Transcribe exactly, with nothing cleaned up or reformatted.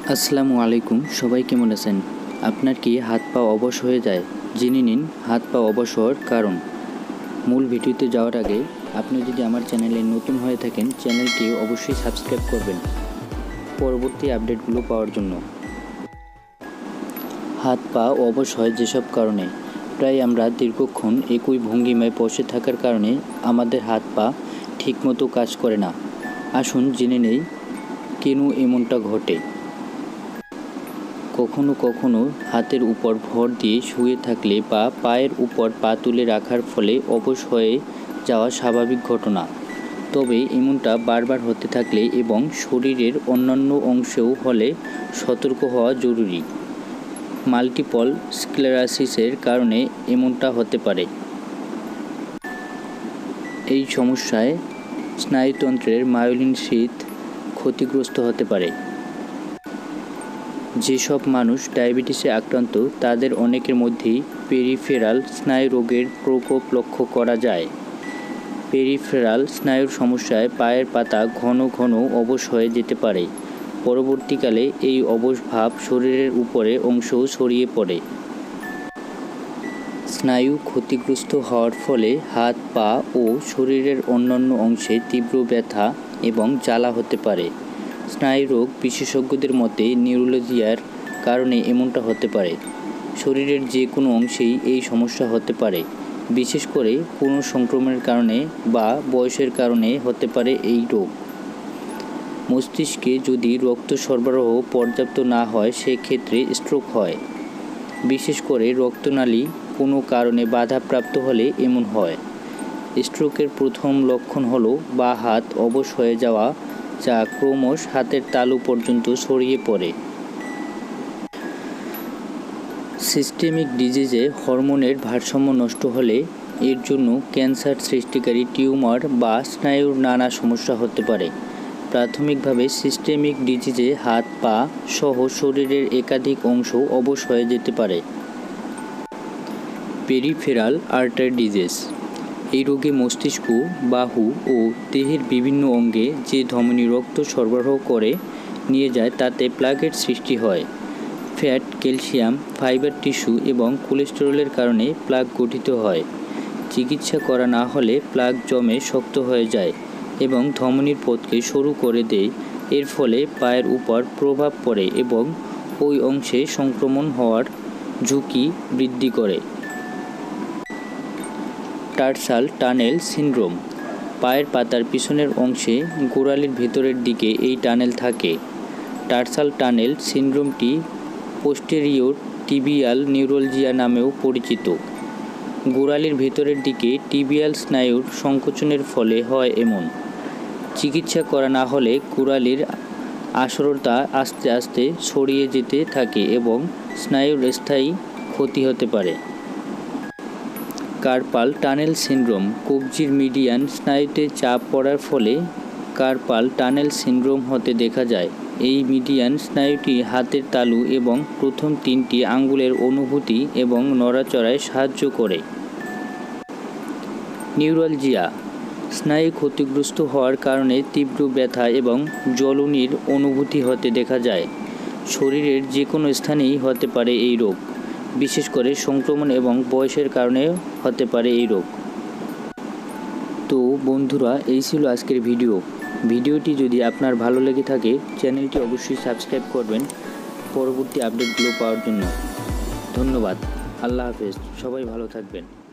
আসসালামু আলাইকুম। সবাই কেমন আছেন? আপনার কি হাত পা অবশ হয়ে যায়? জেনে নিন হাত পা অবশ হওয়ার কারণ। মূল ভিডিওতে যাওয়ার আগে আপনি যদি আমার চ্যানেলে নতুন হয়ে থাকেন, চ্যানেলটি অবশ্যই সাবস্ক্রাইব করবেন পরবর্তী আপডেটগুলো পাওয়ার জন্য। হাত পা অবশ হয় যেসব কারণে। প্রায় আমরা দীর্ঘক্ষণ একই ভঙ্গিমায় বসে থাকার কারণে আমাদের হাত পা ঠিকমতো কাজ করে না। আসুন জেনে নেই কেন এমনটা ঘটে। কখনো কখনো হাতের উপর ভর দিয়ে শুয়ে থাকলে বা পায়ের উপর পা তুলে রাখার ফলে অবশ হয়ে যাওয়া স্বাভাবিক ঘটনা। তবে এমনটা বারবার হতে থাকলে এবং শরীরের অন্যান্য অংশেও হলে সতর্ক হওয়া জরুরি। মাল্টিপল স্ক্লেরোসিসের কারণে এমনটা হতে পারে। এই সমস্যায় স্নায়ুতন্ত্রের মায়োলিন শীথ ক্ষতিগ্রস্ত হতে পারে। যেসব মানুষ ডায়াবেটিসে আক্রান্ত তাদের অনেকের মধ্যেই পেরিফেরাল স্নায়ু রোগের প্রকোপ লক্ষ্য করা যায়। পেরিফেরাল স্নায়ুর সমস্যায় পায়ের পাতা ঘন ঘন অবশ হয়ে যেতে পারে। পরবর্তীকালে এই অবশ ভাব শরীরের উপরে অংশও ছড়িয়ে পড়ে। স্নায়ু ক্ষতিগ্রস্ত হওয়ার ফলে হাত পা ও শরীরের অন্যান্য অংশে তীব্র ব্যথা এবং জ্বালা হতে পারে। স্নায়ুরোগ বিশেষজ্ঞদের মতে নিউরোলজিয়ার কারণে এমনটা হতে পারে। শরীরের যে কোনো অংশেই এই সমস্যা হতে পারে, বিশেষ করে কোনো সংক্রমণের কারণে বা বয়সের কারণে হতে পারে এই রোগ। মস্তিষ্কে যদি রক্ত সরবরাহ পর্যাপ্ত না হয় সেক্ষেত্রে স্ট্রোক হয়। বিশেষ করে রক্তনালী কোনো কারণে বাধাপ্রাপ্ত হলে এমন হয়। স্ট্রোকের প্রথম লক্ষণ হলো বাঁ হাত অবশ হয়ে যাওয়া, যা ক্রমশ হাতের তালু পর্যন্ত ছড়িয়ে পড়ে। সিস্টেমিক ডিজিজে হরমোনের ভারসাম্য নষ্ট হলে এর জন্য ক্যান্সার সৃষ্টিকারী টিউমার বা স্নায়ুর নানা সমস্যা হতে পারে। প্রাথমিকভাবে সিস্টেমিক ডিজিজে হাত পা সহ শরীরের একাধিক অংশ অবশ হয়ে যেতে পারে। পেরিফেরাল আর্টারি ডিজিজ এই রোগে মস্তিষ্ক, বাহু ও দেহের বিভিন্ন অঙ্গে যে ধমনী রক্ত সরবরাহ করে নিয়ে যায় তাতে প্লাগের সৃষ্টি হয়। ফ্যাট, ক্যালসিয়াম, ফাইবার টিস্যু এবং কোলেস্টেরলের কারণে প্লাগ গঠিত হয়। চিকিৎসা করা না হলে প্লাগ জমে শক্ত হয়ে যায় এবং ধমনীর পথকে সরু করে দেয়। এর ফলে পায়ের উপর প্রভাব পড়ে এবং ওই অংশে সংক্রমণ হওয়ার ঝুঁকি বৃদ্ধি করে। টার্সাল টানেল সিনড্রোম পায়ের পাতার পিছনের অংশে গোড়ালির ভেতরের দিকে এই টানেল থাকে। টার্সাল টানেল সিনড্রোমটি পোস্টেরিয়র টিবিয়াল নিউরোলজিয়া নামেও পরিচিত। গোড়ালির ভেতরের দিকে টিবিয়াল স্নায়ুর সংকোচনের ফলে হয় এমন। চিকিৎসা করা না হলে গোড়ালির আসরতা আস্তে আস্তে ছড়িয়ে যেতে থাকে এবং স্নায়ুর স্থায়ী ক্ষতি হতে পারে। কার্পাল টানেল সিনড্রোম কবজির মিডিয়ান স্নায়ুতে চাপ পড়ার ফলে কার্পাল টানেল সিনড্রোম হতে দেখা যায়। এই মিডিয়ান স্নায়ুটি হাতের তালু এবং প্রথম তিনটি আঙ্গুলের অনুভূতি এবং নড়াচড়ায় সাহায্য করে। নিউরোলজিয়া স্নায়ু ক্ষতিগ্রস্ত হওয়ার কারণে তীব্র ব্যথা এবং জ্বলনির অনুভূতি হতে দেখা যায়। শরীরের যে কোনো স্থানেই হতে পারে এই রোগ, বিশেষ করে সংক্রমণ এবং বয়সের কারণে হতে পারে এই রোগ। তো বন্ধুরা, এই ছিল আজকের ভিডিও। ভিডিওটি যদি আপনার ভালো লেগে থাকে চ্যানেলটি অবশ্যই সাবস্ক্রাইব করবেন পরবর্তী আপডেটগুলো পাওয়ার জন্য। ধন্যবাদ। আল্লাহ হাফেজ। সবাই ভালো থাকবেন।